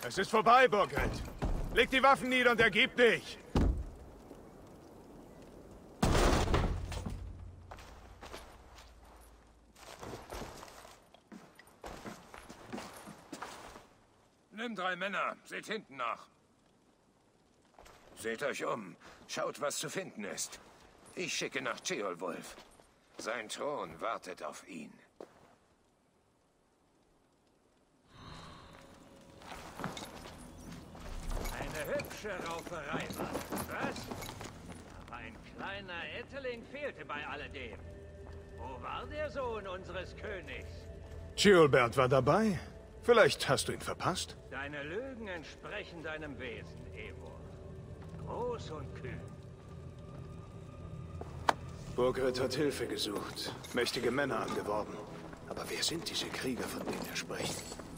Es ist vorbei, Burkett. Leg die Waffen nieder und ergib dich. Nimm 3 Männer. Seht hinten nach. Seht euch um. Schaut, was zu finden ist. Ich schicke nach Ceolwulf. Sein Thron wartet auf ihn. Eine hübsche Rauferei war das, was? Aber ein kleiner Etterling fehlte bei alledem. Wo war der Sohn unseres Königs? Ceolbert war dabei. Vielleicht hast du ihn verpasst? Deine Lügen entsprechen deinem Wesen, Eivor. Groß und kühn. Burkett hat Hilfe gesucht, mächtige Männer angeworben. Aber wer sind diese Krieger, von denen er spricht?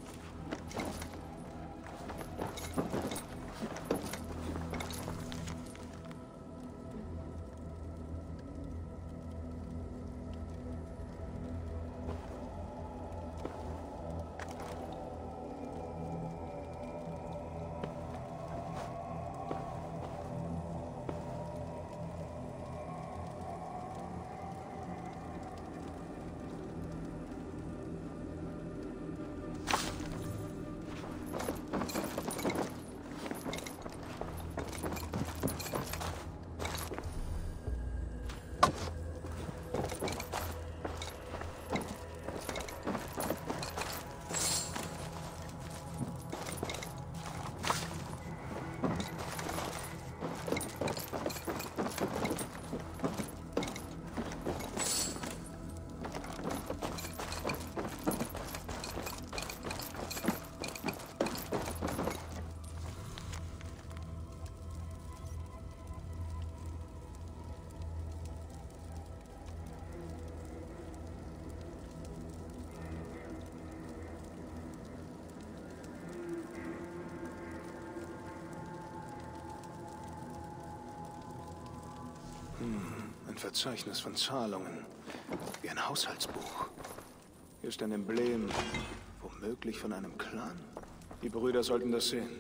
Ein Verzeichnis von Zahlungen. Wie ein Haushaltsbuch. Hier ist ein Emblem. Womöglich von einem Clan. Die Brüder sollten das sehen.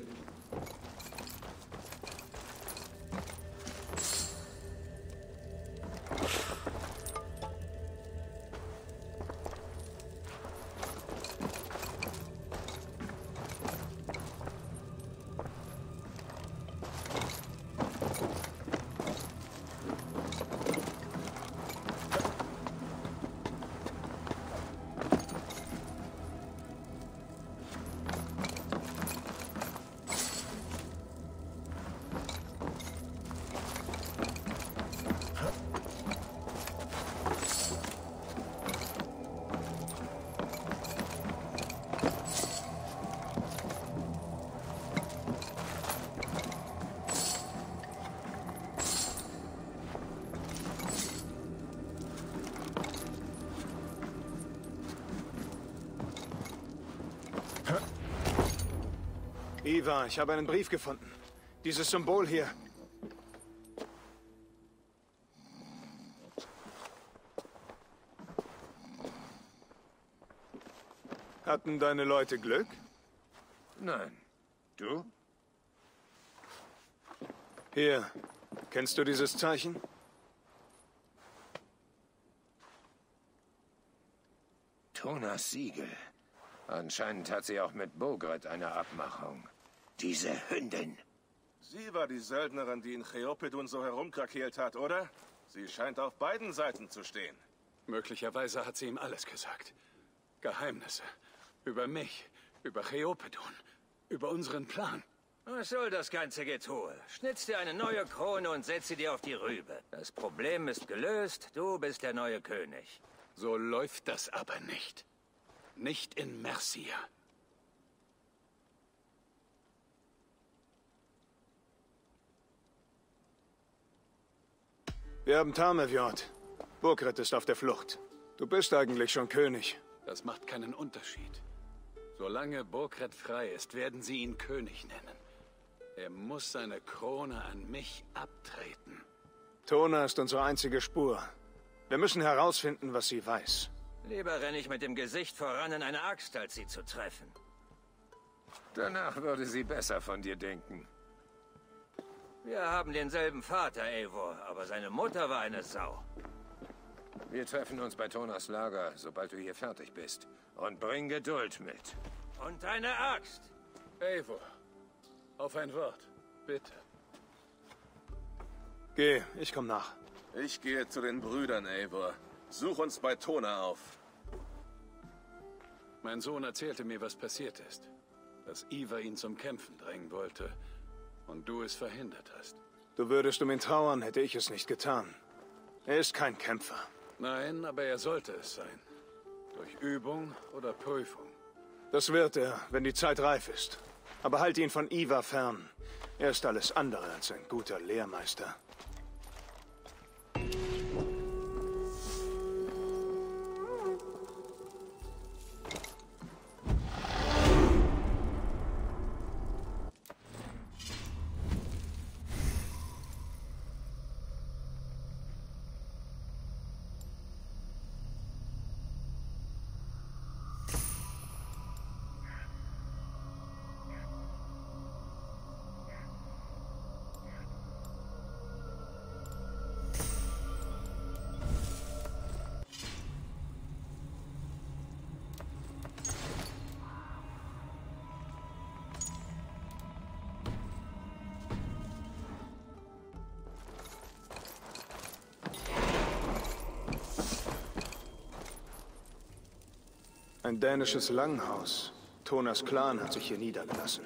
Ivar, ich habe einen Brief gefunden. Dieses Symbol hier. Hatten deine Leute Glück? Nein. Du? Hier. Kennst du dieses Zeichen? Thonas Siegel. Anscheinend hat sie auch mit Bogred eine Abmachung. Diese Hündin. Sie war die Söldnerin, die in Cheopedon so herumkrakeelt hat, oder? Sie scheint auf beiden Seiten zu stehen. Möglicherweise hat sie ihm alles gesagt. Geheimnisse. Über mich, über Cheopedon, über unseren Plan. Was soll das ganze Getue? Schnitz dir eine neue Krone und setz sie dir auf die Rübe. Das Problem ist gelöst, du bist der neue König. So läuft das aber nicht. Nicht in Mercia. Wir haben Tarmevjord. Burkred ist auf der Flucht. Du bist eigentlich schon König. Das macht keinen Unterschied. Solange Burkred frei ist, werden sie ihn König nennen. Er muss seine Krone an mich abtreten. Tona ist unsere einzige Spur. Wir müssen herausfinden, was sie weiß. Lieber renne ich mit dem Gesicht voran in eine Axt, als sie zu treffen. Danach würde sie besser von dir denken. Wir haben denselben Vater, Eivor, aber seine Mutter war eine Sau. Wir treffen uns bei Tonas Lager, sobald du hier fertig bist. Und bring Geduld mit. Und deine Axt. Eivor, auf ein Wort, bitte. Geh, ich komm nach. Ich gehe zu den Brüdern, Eivor. Such uns bei Tona auf. Mein Sohn erzählte mir, was passiert ist. Dass Ivar ihn zum Kämpfen drängen wollte und du es verhindert hast. Du würdest um ihn trauern, hätte ich es nicht getan. Er ist kein Kämpfer. Nein, aber er sollte es sein. Durch Übung oder Prüfung. Das wird er, wenn die Zeit reif ist. Aber halt ihn von Ivar fern. Er ist alles andere als ein guter Lehrmeister. Ein dänisches Langhaus. Tonas Clan hat sich hier niedergelassen.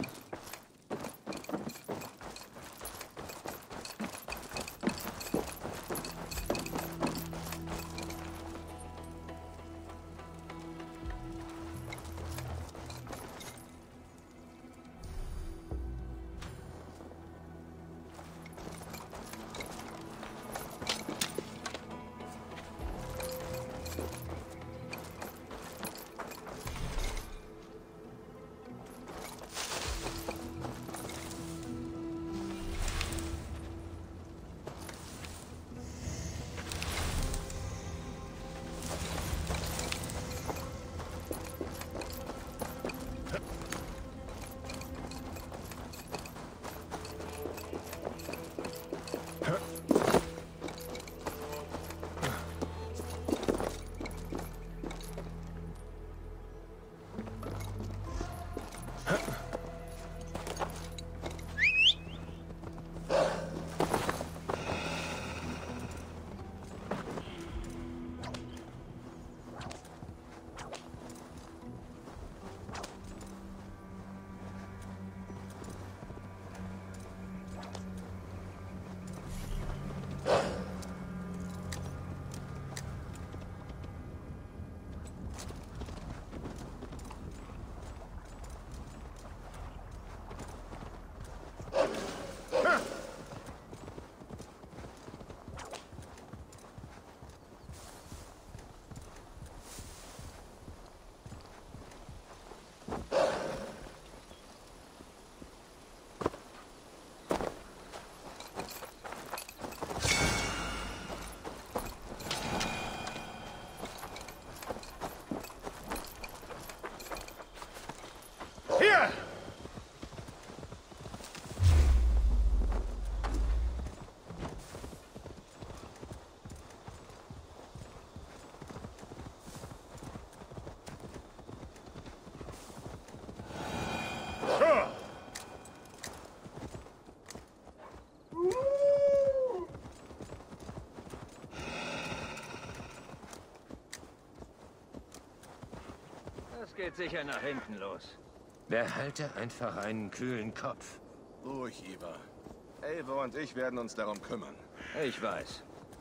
Das geht sicher nach hinten los. Behalte einfach einen kühlen Kopf. Ruhig, Ivar. Eivor und ich werden uns darum kümmern. Ich weiß.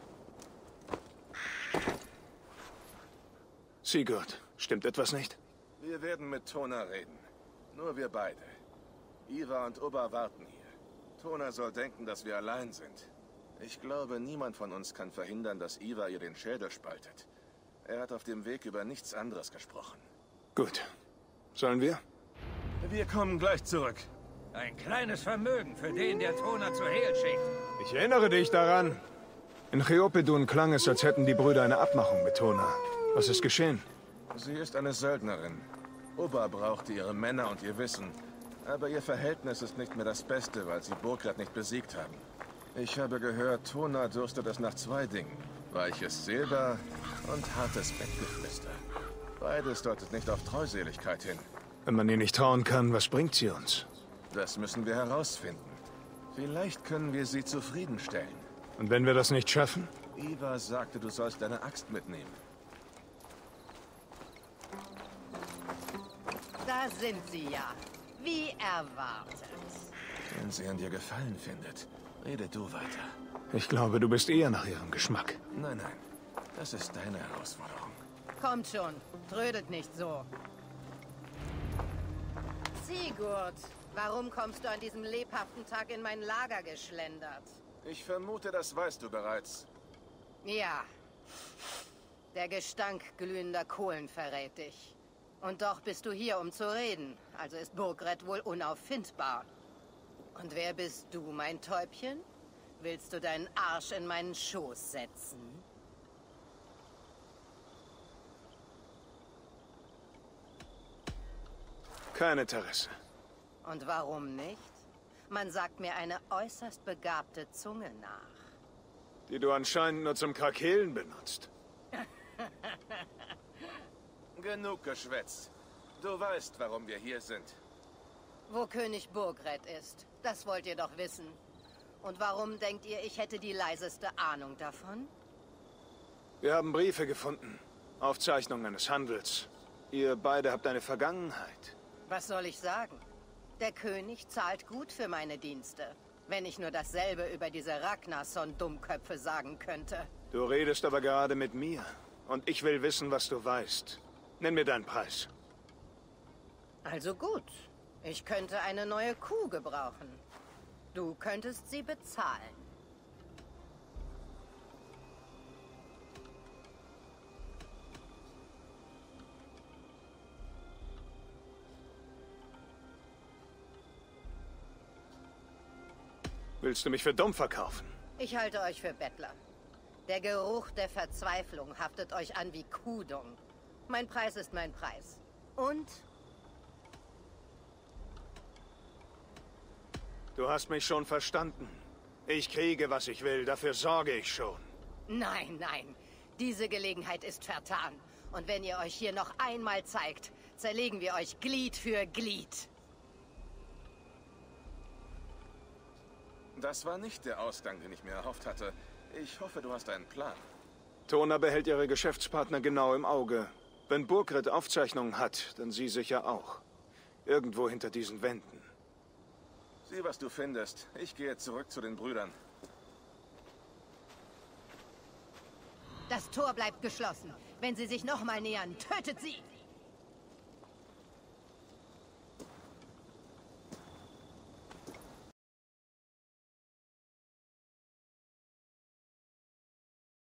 Sigurd, stimmt etwas nicht? Wir werden mit Tona reden. Nur wir beide. Ivar und Ubba warten hier. Tona soll denken, dass wir allein sind. Ich glaube, niemand von uns kann verhindern, dass Ivar ihr den Schädel spaltet. Er hat auf dem Weg über nichts anderes gesprochen. Gut. Sollen wir? Wir kommen gleich zurück. Ein kleines Vermögen für den, der Tona zu Hehl schickt. Ich erinnere dich daran. In Cheopedun klang es, als hätten die Brüder eine Abmachung mit Tona. Was ist geschehen? Sie ist eine Söldnerin. Ubba brauchte ihre Männer und ihr Wissen. Aber ihr Verhältnis ist nicht mehr das Beste, weil sie Burkred nicht besiegt haben. Ich habe gehört, Tona dürstet es nach 2 Dingen. Weiches Silber und hartes Bettgeflüster. Beides deutet nicht auf Treuseligkeit hin. Wenn man ihr nicht trauen kann, was bringt sie uns? Das müssen wir herausfinden. Vielleicht können wir sie zufriedenstellen. Und wenn wir das nicht schaffen? Iva sagte, du sollst deine Axt mitnehmen. Da sind sie ja. Wie erwartet. Wenn sie an dir Gefallen findet, rede du weiter. Ich glaube, du bist eher nach ihrem Geschmack. Nein, nein. Das ist deine Herausforderung. Kommt schon. Trödelt nicht so. Sigurd, warum kommst du an diesem lebhaften Tag in mein Lager geschlendert? Ich vermute, das weißt du bereits. Ja. Der Gestank glühender Kohlen verrät dich. Und doch bist du hier, um zu reden. Also ist Burkred wohl unauffindbar. Und wer bist du, mein Täubchen? Willst du deinen Arsch in meinen Schoß setzen? Kein Interesse. Und warum nicht? Man sagt mir eine äußerst begabte Zunge nach. Die du anscheinend nur zum Krakehlen benutzt. Genug Geschwätz. Du weißt, warum wir hier sind. Wo König Burkred ist, das wollt ihr doch wissen. Und warum denkt ihr, ich hätte die leiseste Ahnung davon? Wir haben Briefe gefunden. Aufzeichnungen eines Handels. Ihr beide habt eine Vergangenheit. Was soll ich sagen? Der König zahlt gut für meine Dienste. Wenn ich nur dasselbe über diese Ragnarsson-Dummköpfe sagen könnte. Du redest aber gerade mit mir. Und ich will wissen, was du weißt. Nenn mir deinen Preis. Also gut. Ich könnte eine neue Kuh gebrauchen. Du könntest sie bezahlen. Willst du mich für dumm verkaufen? Ich halte euch für Bettler. Der Geruch der Verzweiflung haftet euch an wie Kuhdung. Mein Preis ist mein Preis. Und? Du hast mich schon verstanden. Ich kriege, was ich will. Dafür sorge ich schon. Nein, nein. Diese Gelegenheit ist vertan. Und wenn ihr euch hier noch einmal zeigt, zerlegen wir euch Glied für Glied. Das war nicht der Ausgang, den ich mir erhofft hatte. Ich hoffe, du hast einen Plan. Tona behält ihre Geschäftspartner genau im Auge. Wenn Burkred Aufzeichnungen hat, dann sie sicher auch. Irgendwo hinter diesen Wänden. Sieh, was du findest. Ich gehe zurück zu den Brüdern. Das Tor bleibt geschlossen. Wenn sie sich nochmal nähern, tötet sie!